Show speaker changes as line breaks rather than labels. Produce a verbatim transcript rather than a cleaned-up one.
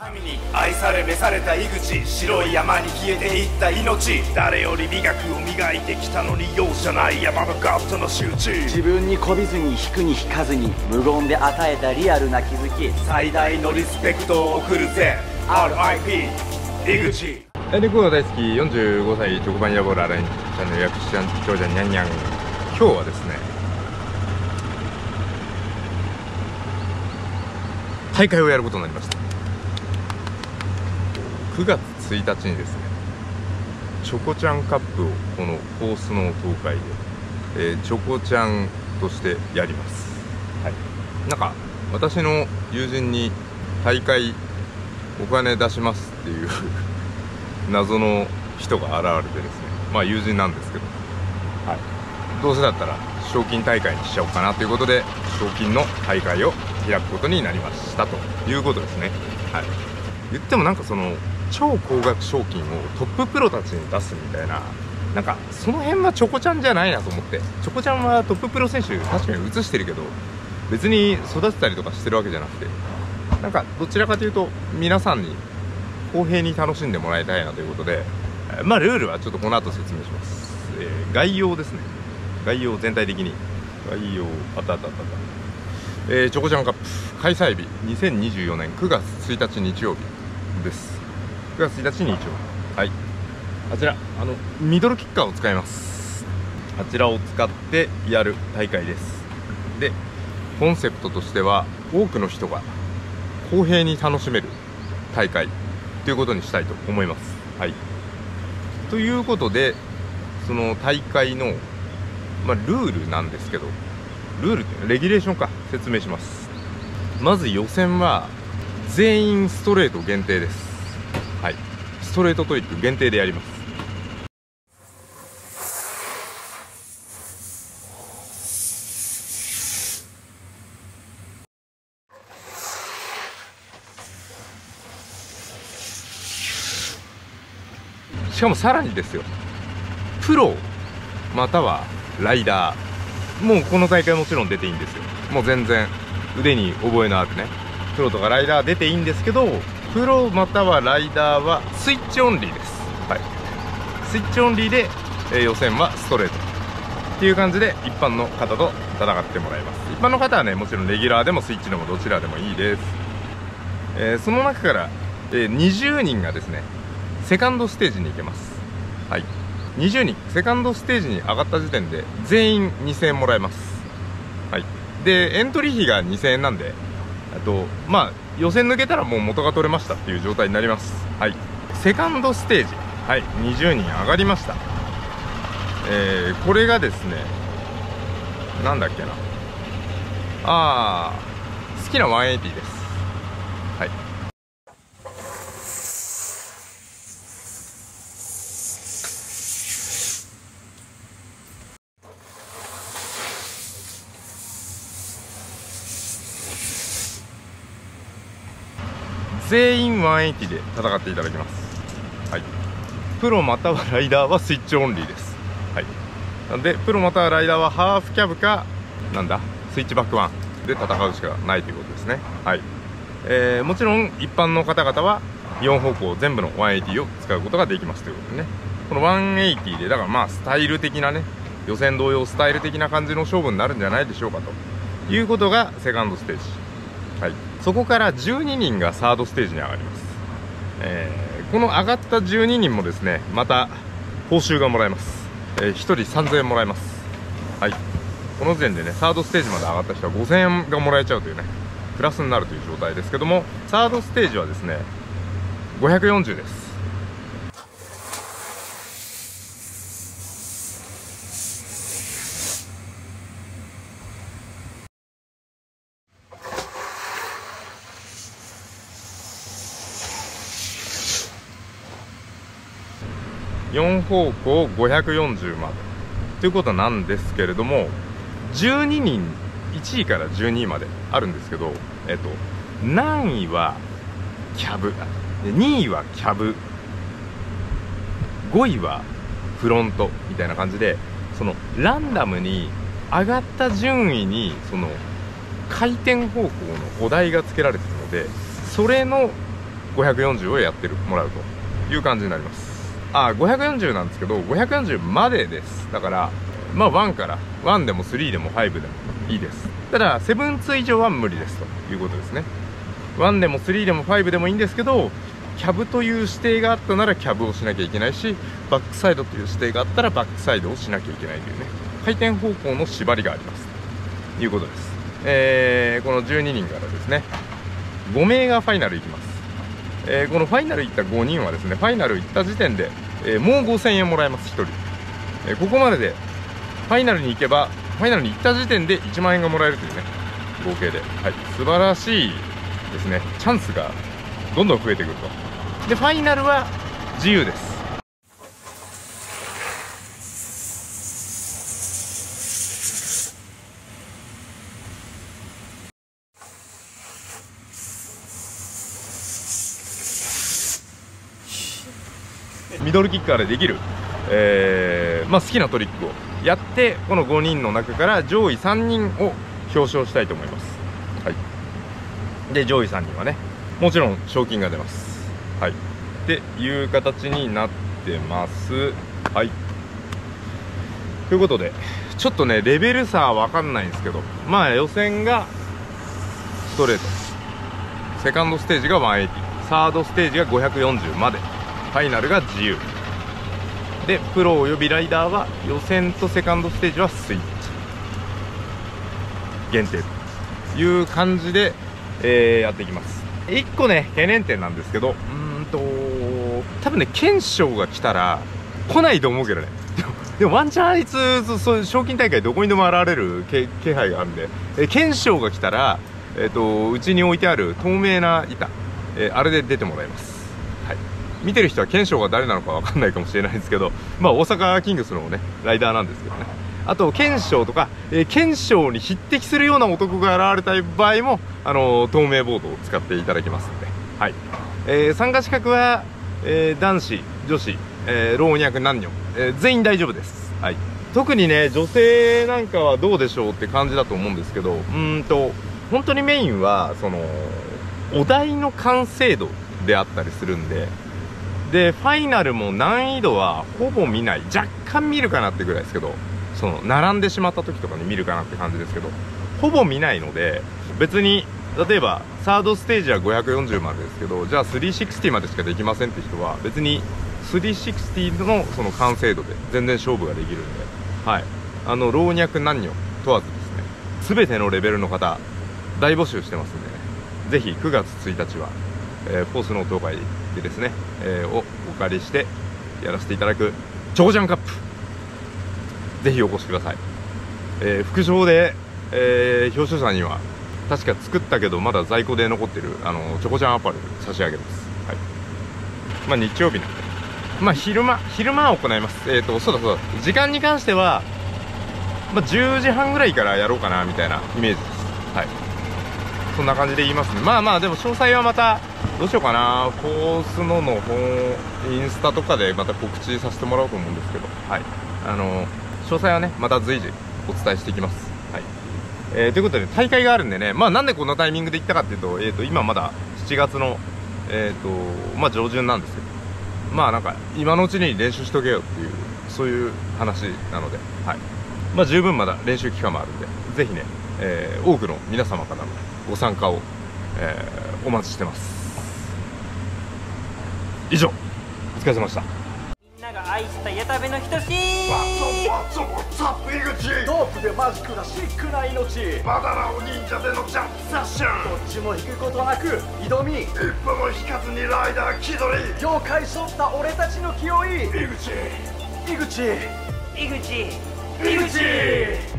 神に愛され召された井口、白い山に消えていった命。誰より美学を磨いてきたのに容赦ない山のガットの集中。
自分にこびずに引くに引かずに無言で与えたリアルな気づき。
最大のリスペクトを送るぜ アールアイピー 井口。
レコード大好きよんじゅうごさい直売野望ララインチャンネル役者長者にゃんにゃん。今日はですね、大会をやることになりました。くがつついたちにですね、チョコちゃんカップをこのコースの東海で、えー、チョコちゃんとしてやります。はい、なんか私の友人に大会お金出しますっていう謎の人が現れてですね、まあ友人なんですけど、はい、どうせだったら賞金大会にしちゃおうかなということで、賞金の大会を開くことになりましたということですね。はい、言ってもなんかその超高額賞金をトッププロたちに出すみたいな、なんかその辺はチョコちゃんじゃないなと思って。チョコちゃんはトッププロ選手確かに映してるけど、別に育てたりとかしてるわけじゃなくて、なんかどちらかというと皆さんに公平に楽しんでもらいたいなということで、まあルールはちょっとこの後説明します。えー、概要ですね。概要全体的に概要あったあったあったあった、えー、チョコちゃんカップ開催日にせんにじゅうよねんくがつついたち日曜日です。くがつついたち日曜日、はい、あちらあのミドルキッカーを使います。あちらを使ってやる大会です。でコンセプトとしては、多くの人が公平に楽しめる大会ということにしたいと思います。はい、ということで、その大会の、まあ、ルールなんですけど、ルールってレギュレーションか説明します。まず予選は全員ストレート限定です。はい、ストレートトリック限定でやります。しかもさらにですよ、プロまたはライダー、もうこの大会もちろん出ていいんですよ。もう全然腕に覚えのあるねプロとかライダー出ていいんですけど、プロまたはライダーはスイッチオンリーです。はい、スイッチオンリーで、えー、予選はストレートっていう感じで一般の方と戦ってもらいます。一般の方はね、もちろんレギュラーでもスイッチでもどちらでもいいです。えー、その中から、えー、にじゅうにんがですねセカンドステージに行けます。はい、にじゅうにんセカンドステージに上がった時点で全員にせんえんもらえます。はい、でエントリー費がにせんえんなんで、あとまあ予選抜けたらもう元が取れましたっていう状態になります。はい、セカンドステージ、はい、にじゅうにん上がりました。えー、これがですね、なんだっけなあー好きなひゃくはちじゅうです。はい、全員ひゃくはちじゅうで戦っていただきます。はい、プロまたはライダーはスイッチオンリーです。はい、なんでプロまたはライダーはハーフキャブかなんだスイッチバックワンで戦うしかないということですね。はい、えー、もちろん一般の方々はよん方向全部のひゃくはちじゅうを使うことができますということでね、このひゃくはちじゅうでだからまあスタイル的なね、予選同様スタイル的な感じの勝負になるんじゃないでしょうかということがセカンドステージ。はい、そこからじゅうににんがサードステージに上がります。えー、この上がったじゅうににんもですね、また報酬がもらえます。えー、ひとりさんぜんえんもらえます。はい、この時点でねサードステージまで上がった人はごせんえんがもらえちゃうというね、プラスになるという状態ですけども、サードステージはですねごひゃくよんじゅうです。よん方向ごひゃくよんじゅうまでということなんですけれども、じゅうににんいちいからじゅうにいまであるんですけど、えっと何位はキャブ、にいはキャブ、ごいはフロントみたいな感じで、そのランダムに上がった順位にその回転方向のお題がつけられているので、それのごひゃくよんじゅうをやってるもらうという感じになります。あ、ごひゃくよんじゅうなんですけど、ごひゃくよんじゅうまでです。だからまあワンからワンでもスリーでもファイブでもいいです。ただセブンツー以上は無理ですということですね。ワンでもスリーでもファイブでもいいんですけど、キャブという指定があったならキャブをしなきゃいけないし、バックサイドという指定があったらバックサイドをしなきゃいけないというね、回転方向の縛りがありますということです。えー、このじゅうににんからですねごめいがファイナル行きます。えー、このファイナル行ったごにんはですね、ファイナル行った時点で、えー、もうごせんえんもらえます。ひとり、えー、ここまででファイナルに行けばファイナルに行った時点でいちまんえんがもらえるというね、合計で、はい、素晴らしいですね。チャンスがどんどん増えてくると。でファイナルは自由です。ミドルキッカーでできる、えーまあ、好きなトリックをやって、このごにんの中から上位さんにんを表彰したいと思います。はい、で上位さんにんはね、もちろん賞金が出ます。はい、っていう形になってます。はい、ということでちょっとねレベル差は分かんないんですけど、まあ予選がストレート、セカンドステージがひゃくはちじゅう、サードステージがごひゃくよんじゅうまで、ファイナルが自由で、プロおよびライダーは予選とセカンドステージはスイッチ限定という感じで、えー、やっていきます。いっこね懸念点なんですけど、うーんと多分ね検証が来たら来ないと思うけどねでもワンチャンあいつそういう賞金大会どこにでも現れる気配があるんで、え検証が来たらえっとうちに置いてある透明な板、えー、あれで出てもらいます。はい、見てる人は検証が誰なのか分かんないかもしれないんですけど、まあ大阪キングスのねライダーなんですけどね、あと検証とか、えー、検証に匹敵するような男が現れた場合も、あのー、透明ボードを使っていただきますので、はい、えー、参加資格は、えー、男子女子、えー、老若男女、えー、全員大丈夫です。はい、特にね女性なんかはどうでしょうって感じだと思うんですけど、うーんと本当にメインはそのお題の完成度であったりするんで、でファイナルも難易度はほぼ見ない、若干見るかなってぐらいですけど、その並んでしまった時とかに見るかなって感じですけど、ほぼ見ないので、別に例えばサードステージはごひゃくよんじゅうまでですけど、じゃあさんびゃくろくじゅうまでしかできませんって人は別にさんびゃくろくじゅうのその完成度で全然勝負ができるんで、はい、あの老若男女問わずですね、全てのレベルの方大募集してますんでね、ぜひくがつついたちは、えー、フォースノート会でですね、えー、をお借りしてやらせていただくチョコジャンカップ、ぜひお越しください。えー、副賞で、えー、表彰者には確か作ったけどまだ在庫で残ってるあのチョコジャンアパレル差し上げます。はい、まあ日曜日なんで、まあ昼間昼間行います。えっ、ー、とそうだそうだ、時間に関しては、まあ、じゅうじはんぐらいからやろうかなみたいなイメージです。はい、そんな感じで言いますね。まあまあでも詳細はまたどうしようかな、フォースノの本インスタとかでまた告知させてもらおうと思うんですけど、はい、あの詳細はねまた随時お伝えしていきます。はい、えー、ということで大会があるんでね、まあなんでこのタイミングで行ったかっていうと、えー、と今まだしちがつのえっ、ー、とまあ上旬なんですけど、まあなんか今のうちに練習しとけよっていうそういう話なので、はい、まあ十分まだ練習期間もあるんで、ぜひね、えー、多くの皆様からのご参加を、えー、お待ちしてます。以上、お疲れ様でした。
みんなが愛した矢田部のひとし
バツバツバツアップ井口、
ドープでマジックなシックな命、
バダラを忍者でのジャンプセッション、
どっちも引くことなく挑み、
一歩も引かずにライダー気取り、
業界しょった俺たちの気負い、
井口
井口
井口
井口